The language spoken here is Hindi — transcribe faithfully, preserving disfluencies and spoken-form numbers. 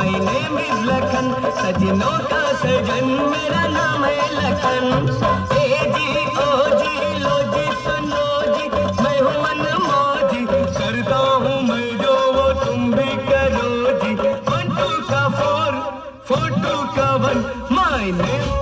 माय नेम इज लखन, सजनों का सजन मेरा नाम है लखन। ए जी ओ जी लो जी सुनो जी, मैं हूँ मन मौजी, करता हूँ मैं जो वो तुम भी करो जी। वन टू का फोर, फोर टू का वन, माय नेम